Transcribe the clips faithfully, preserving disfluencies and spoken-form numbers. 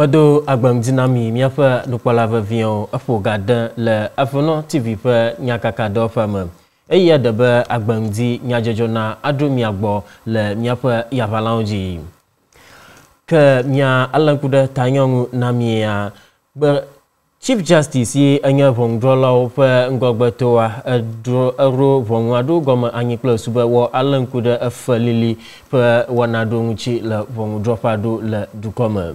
Mado agbang dinami miafa nukpala vavion afo gadan le Avenant T V pe nyakaka do fama. Eya debe agbang di nyajojona adu miagbo le miafa yavalanji. Ke mia alankuda tanyong namia ber Chief Justice ye anya vong drola pe ngogbetoa dro ro vong adu goma anyi plus be wo alankuda afalili pe wanado nchi le vong dropado le dukoma.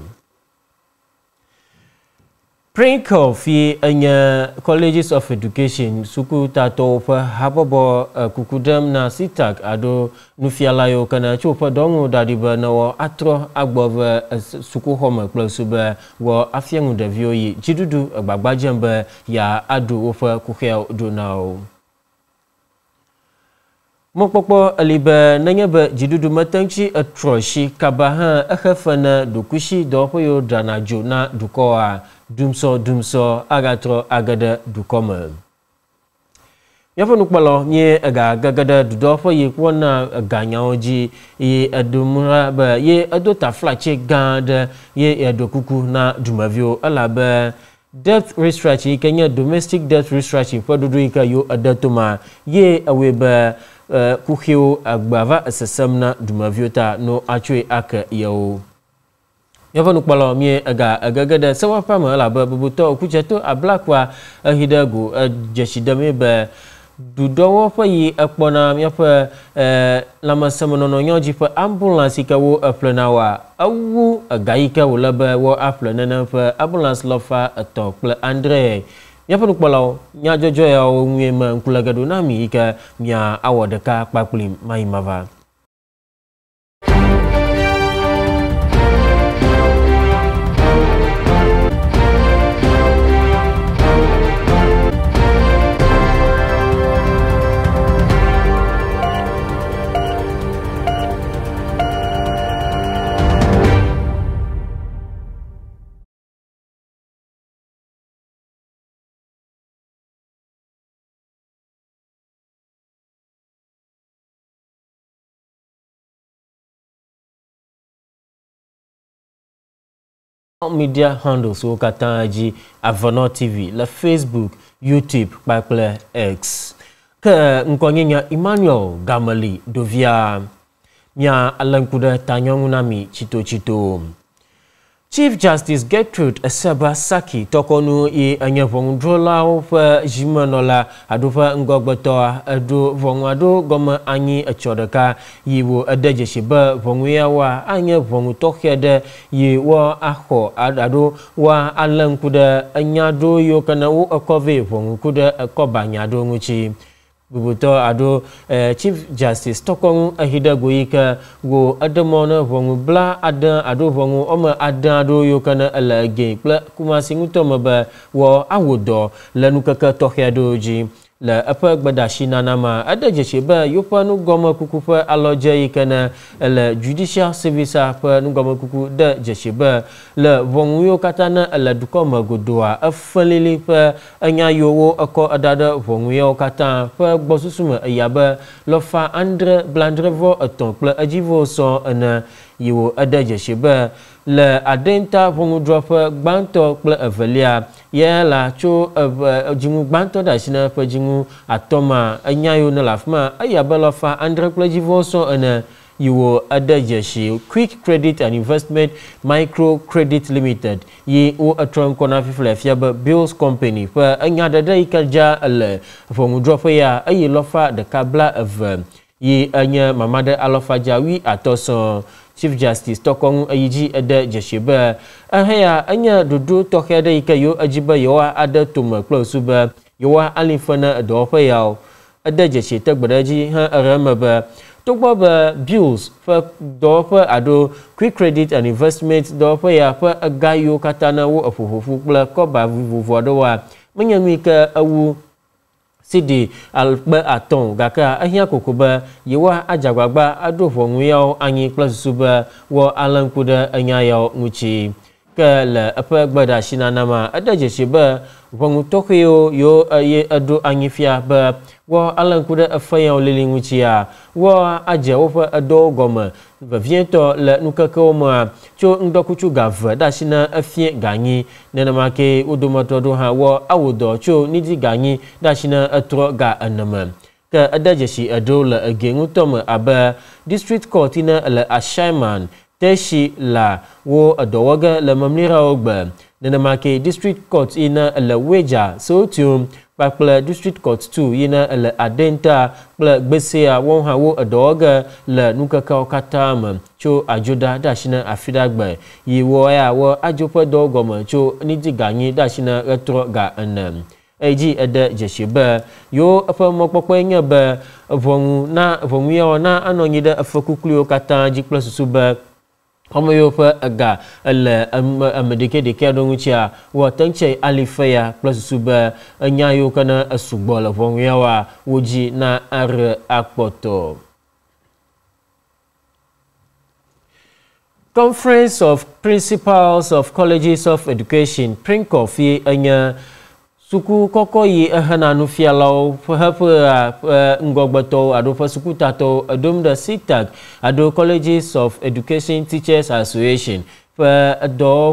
Prank of ye anya Colleges of Education suku tato pe habobo uh, kukudam na sitak ado nufialayo kana chopa dongo dadiba na wo atro agbove uh, suku home plus be wo afiangu devio yi jidudu agbagbajembe ya adu ofa kukhel donao. Mokpokpo alibe nanyebe jidudu matangchi atroshi kabaha akhafana dukushi dohoyo dranajo na dukoa dumso dumso agatro agada dukoma. Yafa nukpalo nye aga gagada dudofo ye kwona ganyaoji ye adumura ba ye adota flache ganda ye adokuku na dumavio alabe death restructuring kenya domestic death restructuring podudu ika yo adatoma ye aweba Uh, kukhio agbava asasamna dumaviota no achwe aka yao. Yafa nukpalo mie aga agagada sawa pama ala babuto kuchato ablakwa ahidago jashidame ba dudowo fa yi akpona miafa uh, lama samonono nyoji fa ambulance kawo aplanawa awu agaika wolaba wo aplanana fa ambulance lofa atokle Andre. Yapa nukpalau nya jojo ya ngwema nkulagado nami ika mia awadeka kpakulim maimava. Media handles so kataji Avenant T V, la Facebook, YouTube, Bible X. Ke nkonyenya Emmanuel Gamali dovia mia alankuda tanyong nami chito chito. Chief Justice Gertrude Eseba Saki tokonu e anya vong drola of jimanola adufa ngogboto adu vong adu goma anyi achodaka yiwo adeje shiba vongwea wa anya vong tokhede yi wa aho adu wa alankuda anya do yo kana wo akove vong kuda akobanya do nguchi. Bubuto ado eh, Chief Justice tokong ahida goyika go adamona vongu bla ada ado vongu oma ada ado yokana ala ge bla kuma singuto maba wo awodo lanu kaka tohyado ji la apa gbadashi nanama ada je ba yopa nu goma kuku aloja ikana la judicial service apa nu goma kuku da je ba la vongu yo katana la dukoma godoa afalili pa anya yowo ako adada vongu yo kata pa gbosusuma yaba lofa andre blandrevo aton pla ajivo so ana yiwo ada je ba le adenta vongu dropa gbanto pla avalia ya la cho jingu gbanto da sina pa jingu atoma anyayo na lafma ayaba lofa andre pla jivo so ana yiwo ada je Quick Credit and Investment Micro Credit Limited ye o atron kona fifle fiaba bills company pa anyada da ikalja le vongu dropa ya ayi lofa de kabla of ye anya mamada alofa jawi atoso. Chief Justice tokong ayiji ada jesheba ahaya anya dudu tokhada ikayo ajiba yowa ada tuma klausuba yowa alifana dofa yaw ada jeshita gbadaji ha aramaba tokba bills fa dofa ado Quick Credit and Investment dofa ya fa agayo katana wo afufufu kla koba vuvodowa menyamika awu Sidi alba aton gaka ahia kokoba yewa ajagbagba adofo nguyao anyi plus suba wo alankuda anya yao nguchi kala apa gbada shinanama adaje shiba vongu tokyo yo ye ado anyifia ba wo alan kuda afaya olilinguchia wo aje wo fa ado goma va viento le nukaka ma cho ndokuchu gava dashina afie ganyi nena make udomato do ha wo awodo cho nidi ganyi dashina atro ga anama ka adajeshi ado la agengu tom aba district court ina la ashaiman teshi la wo adowaga la mamlira ogba nena make district court ina la weja so tum pakpla district court two ina la adenta pla gbesea won ha wo adowaga la nukaka katam cho ajoda dashina afidagba yi wo ya wo ajopa dogoma cho nidi ganyi dashina retro ga anam eji ede jeshiba yo apa mokpokpenya ba vongu na vongu ya na anonyida afakuklio kata ji plus suba Homo yo fa aga le amedike de kado nguchia wa tangche alifaya plus suba nya yo kana asugbola vongu ya wa woji na ar akpoto. Conference of Principals of Colleges of Education Princof ye anya suku koko yi ehana nu fialau fa ngogbato ado fa suku tato adom da sitak ado Colleges of Education Teachers Association fa do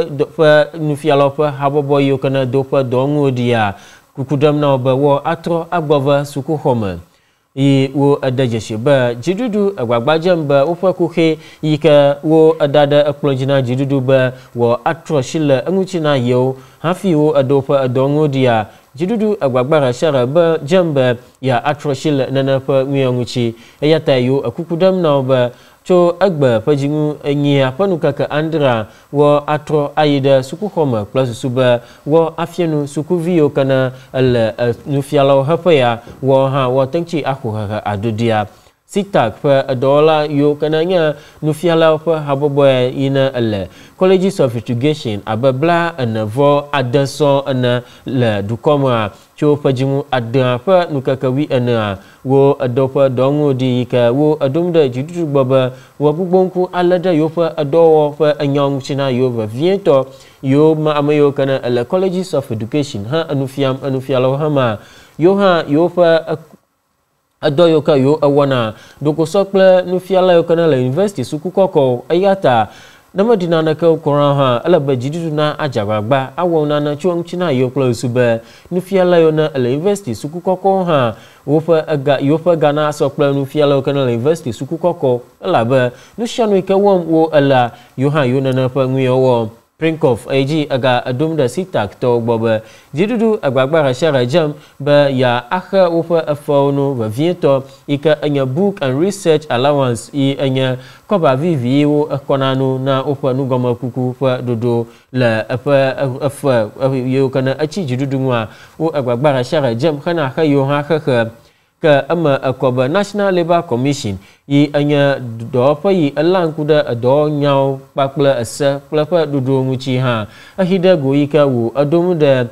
fa nu fialau fa habobo yo kana do fa dongo dia kukudam na ba wo atro agbava suku homa yi wo adajeshi ba jidudu agbagbajam ba ufa kuhe yika wo adada aplojina jidudu ba wo atro shila anguchina yo hafi wo adofa adongo dia jidudu agbagbara shara ba jamba ya atro shila nana pa nguyonguchi ayata yo akukudam na ba cho agba pajingu enyi apanuka ka andra wo atro ayida suku homa plus suba wo afienu suku vio kana al nufialo hapaya wo ha wo tangchi aku ha adudia sitak pa dola yo kananya nufialo pa haboboy ina al Colleges of Education ababla anavo adaso ana la dukoma cho pajimu ada pa nukakawi ana wo adopa dongo di ka wo adomda jidudu baba wo bubonku alada yo pa adowo pa anyong china yo va viento yo ma amayo kana la Colleges of Education ha anufiam anufialo hama yo ha yo pa adoyo ka yo awana doko sokle nufiala yo kana la university suku koko ayata nama dinana ka ukora ha ala ba jidudu na ajagba awo na na chuang china yo close ba nufiala yo na la university suku koko ha wofa aga yo fa gana sokle nufiala yo kana la university suku koko ala ba nu shanu ka wom wo ala yo ha yo na na pa nguyo wo Princof ag aga adum da sitak to boba jidudu agbagba shara jam ba ya akha wofa afono va vieto ika anya book and research allowance i anya koba vivi wo konanu na opa nu goma kuku fa dodo la apa afa yo kana achi jidudu ngwa wo agbagba shara jam kana kha yo ha kha kha ka ama akoba National Labour Commission yi anya do pa yi alang kuda do nyau pakla asa plapa dudu nguchi ha ahida go yi ka wo adom da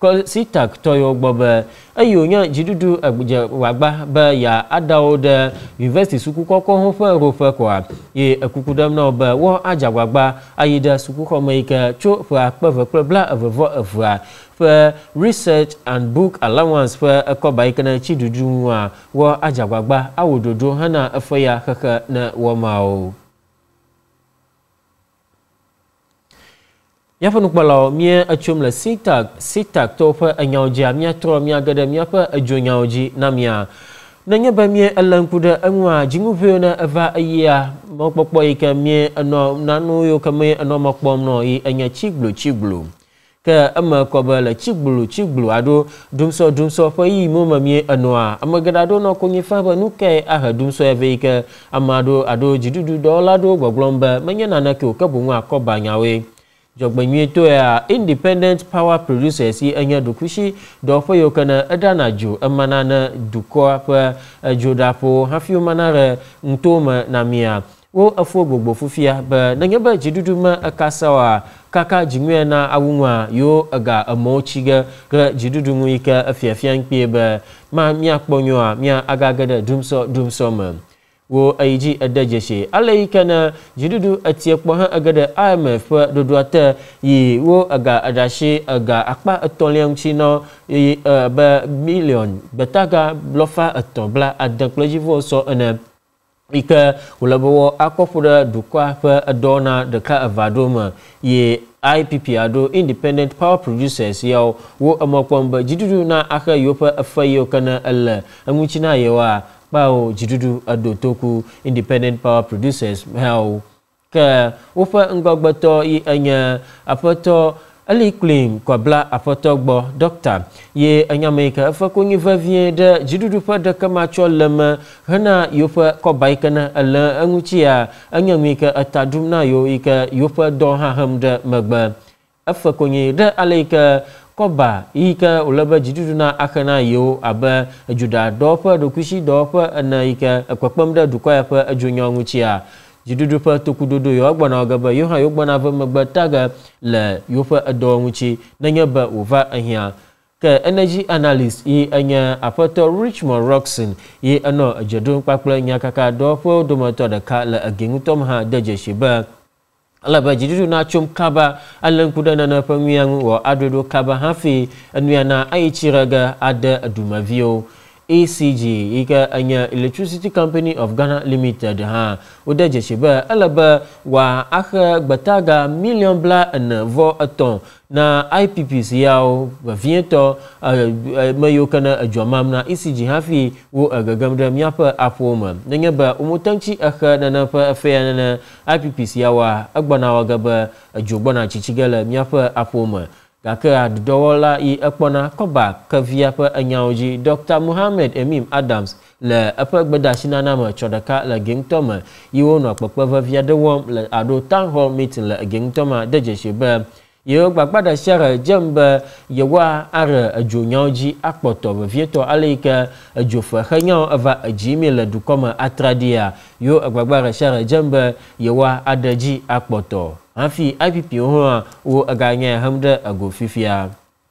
sitak toyo gbaba ayo nya jidudu agja wagba ba ya adawo da university suku koko ho fa ro fa kwa ye akukudam na ba wo ajagwagba ayida suku ko maika cho fa pa fa bla avo avo for research and book allowance for akoba ikana chidudu wa wo ajagwagba awododo hana afaya kaka na wo mao ya fanu kpala mie achom la sitak sitak to fa anyawja mia tro mia gada mia fa ajonyawji na mia nanya ba mie alankuda anwa jingupe na ava iya mokpokpo ika mie ano nanu yo kame ano mokpom no yi anya chiglu chiglu ka ama koba la chiglu chiglu ado dumso dumso fa yi mo mamie ano a amagada do no konyi fa ba nuke aha dumso eveka amado ado jidudu dola do gboglomba manya nanake okabunwa akoba nyawe jogbanyi to ya independent power producers yi anya dokushi do fa yo kana adanajo amana na duko pa jodapo hafiu manare ntoma na mia wo afo gbogbo fufia ba nanya ba jidudu ma akasawa kaka jingwe na awunwa yo aga amochiga ga jidudu nguika afiafian kpe ba ma mia kponyo a mia agagada dumso dumso ma wo aiji adajeshe alai kana jidudu atiekpo ha agada I M F dodoate yi wo aga adashi aga akpa atoliang chino yi uh, ba million betaga blofa atobla adaklejivo so ene ika ulabawo akofuda dukwa pa adona deka avadoma ye I P P ado Independent Power Producers yao wo amakwamba jidudu na aka yopa afayo kana ala amuchina yewa bao jidudu ado toku Independent Power Producers hao ka ufa ngogbato i anya apato ali claim kwa bla apato gbo doctor ye anya meka afa kunyi vavien de jidudu pa de kama cholama hana yopa ko baikana ala amuchia anya meka atadumna yo ika yopa do ha hamda magba afa kunyi de alika koba ika ulaba jidudu na akana yo aba juda dopa dokushi dopa na ika kwakpamda dukwa pa ajunya nguchia jidudu pa tokudodo yo agbana agaba yo ha yo gbana va magbataga la yo pa ado nguchi nanya ba ova ahia ka energy analyst yi anya apato Richmond Roxon yi ano ajadun pakpla nya kaka dopo domato da ka la agengutom ha deje shiba alaba jidudu na chum kaba alan kudana na pamiyang wo adodo kaba hafi anuana aichiraga ada adumavio A C G ika anya Electricity Company of Ghana Limited ha udaje shiba alaba wa akha bataga million bla na vo aton na I P P C yao viento mayo kana ajwamam na E C G hafi wo agagamda myapa apoma nanya ba umutanchi akha na na pa afya na I P P C yawa agbana wagaba ajobana chichigala myapa apoma kaka dowola i akpona koba kavia pa anyaoji Doctor Muhammad Emim Adams le apa gbadashina nama chodaka la gengtoma iwo no akpapa via de wom le ado town hall meeting le gengtoma deje sheba yo gbagbada shara jamba yewa ara ajonyaoji akpoto vieto alika ajofa khanya ava ajimi le dukoma atradia yo gbagbara shara jamba yewa adaji akpoto hafi I P P ho wo aganya hamda ago fifia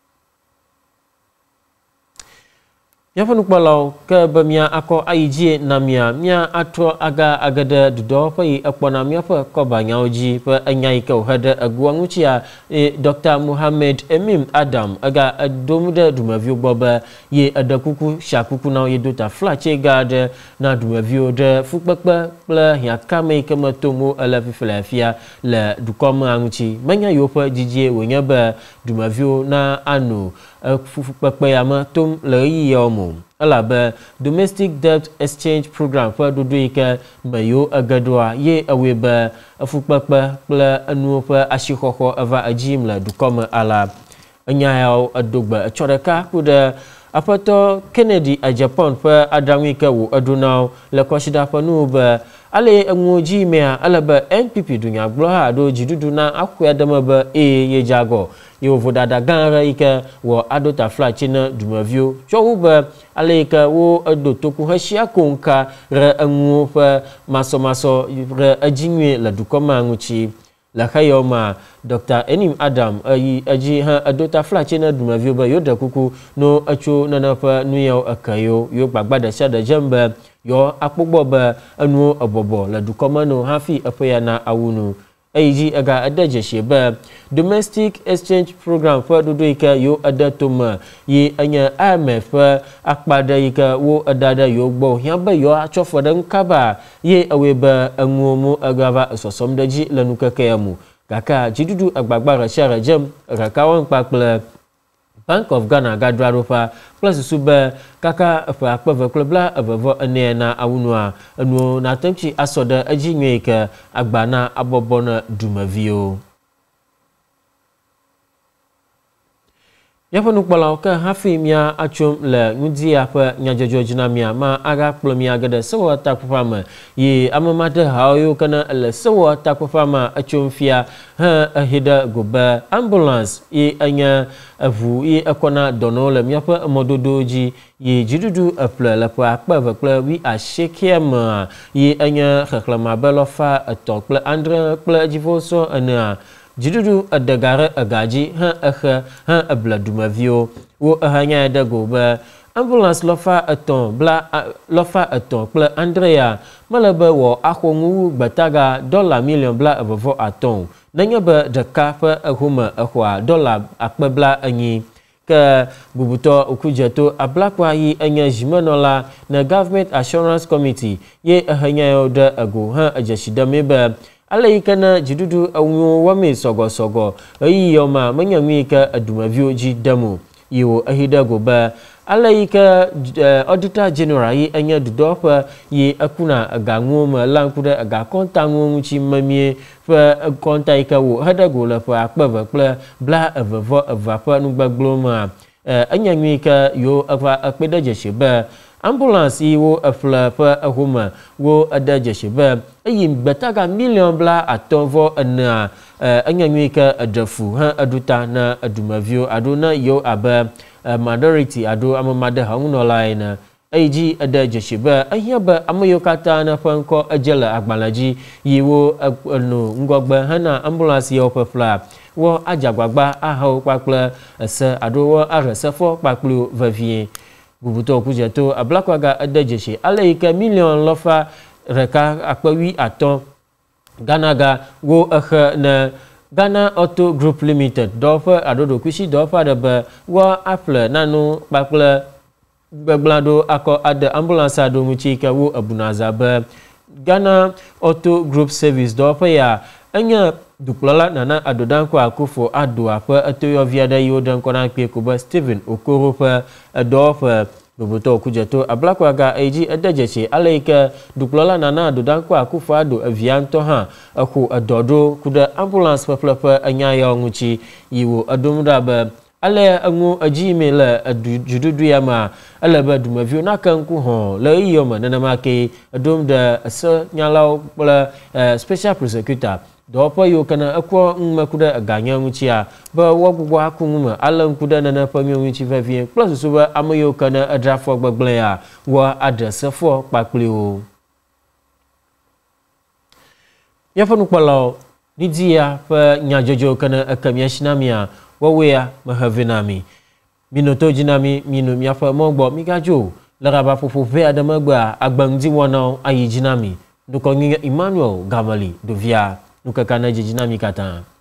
Yafanu kpalau ke bemia ako aiji namia mia atro aga agada do pa i akpona mia pa ko banyaoji pa anyai ka hada aguanguchia e Doctor Muhammad Emim Adam aga adomuda dumavio boba ye adakuku shakuku na ye dota flache gade na dumavio de fukpakpa pla ya kame kama tomo ala fiflafia la dukoma anguchi manya yopa jijie wenyaba dumavio na anu fukpakpa yama tom le yomo alaba Domestic Debt Exchange Program fa duduika mayo agadwa ye aweba afukpakpa pla anupa ashikoko ava ajimla dukoma ala anyao adogba chodaka kuda apato Kennedy a Japan fa adamika wo adunao la koshida panuba ale angoji mea alaba N P P dunya gloha do jidudu na akwa damaba e ye jago yo vodada ganra ika wo adota flachina dumavio chouba aleka wo ado toku hashia konka re angu fa maso maso re ajinwe la dukoma nguchi la khayoma Doctor Enim Adam ayi aji ha adota flachina dumavio ba yoda kuku no acho nanapa nuyo akayo yo gbagbada shada jamba yo akpogbo ba anu abobo la dukoma no hafi apaya na awunu aiji aga adaje sheba Domestic Exchange Program fa duduika yo adatoma ye anya I M F akpada yika wo adada yo gbo yamba yo achofoda nkaba ye aweba anwomo agava sosomdaji lanukakayamu kaka jidudu agbagbara shara jam rakawan pakla Bank of Ghana gadwarofa plus suba kaka apa akpa klubla avavo ene na awunwa anu na temchi asoda ajinweka agbana abobona dumavio Yafanu kpala ka hafi mia achom le ngudi apa nyajojo jinamia ma aga plomia gada sewa takpama ye amamade hayo kana le sewa takpama achom fia ha ahida goba ambulance ye anya avu ye akona dono le miapa mododoji ye jidudu apla la pa akpa vakla wi ashekiama ye anya khaklama belofa atokla andre kla jivoso ana jidudu adagara agaji ha akha ha abladumavio wo ahanya dago ba ambulance lofa eton bla lofa eton kple Andrea malebe wo axongu gbetaga dollar million bla evevo aton nenye be deka fe ehome exwa dollar akpe bla enyi ke bubuto okujeto ablakwa yi enye jimenola na Government Assurance Committee ye ehenya de ego ha ejeshidame be ale ikana jidudu awu wame sogo sogo eyi yoma manyami ke adumavio ji demo yo ahidego be ale ike Auditor General yi enye dudofa yi akuna gangu ma lankude aga konta ngunchi mamie fe konta ike wo hadago le fa akpeve kple bla evevo evafa nugbagloma enye nwi ke yo ava akpedeje be ambulance yi wo efle fe ehoma wo edeje be eyi gbetaga million bla atonvo ena enye nwi ke edefu ha eduta na edumavio adona yo abe Uh, minority ado amamade hanguno line eji ade jeshibe ahiabe amoyokata na fanko ejele agbalaji yiwo no ngogbe hana ambulance yo pefla wo ajagbagba aho pakple ese ado wo aresefo paklu vavie bubuto kujeto ablakwaga ade jeshi aleike million lofa reka akpawi aton ganaga wo ehe na Ghana Auto Group Limited dofa adodo kushi dofa debe wa afle nanu pakle beglado ako ade ambulance ado muchika wo abunaza be Ghana Auto Group Service dofa ya enya duplola nana adodanko akufo ado apa atoyo viada yodan kona pe kuba Stephen Okoro fa dofa Bubuto kujeto ablakwaga eji edejeche aleike duplola nana adodanko akufo ado avianto ha aku adodo kuda ambulance peflepe anyaya nguchi yiwo adomdabe ale angu ajimele adududu yama alebe dumavio nakanku ho le yoma nanamake adomda se nyalaw pla special prosecutor dopo yo kana akwo mmakuda aganya nguchia ba wogugwa akunguma alan kuda na pamyo nguchi vavie plus so ba amayo kana adrafo gbagble ya wa adresse fo pakpleo ya fanu kwalo nidia fa nyajojo kana akamya shinamia wawea mahavinami minoto jinami minu miafa mogbo migajo laraba fufu ve adamagba agbangji wona ayi jinami dukongi Emmanuel Gamali dovia Nuka kana jijina mikata.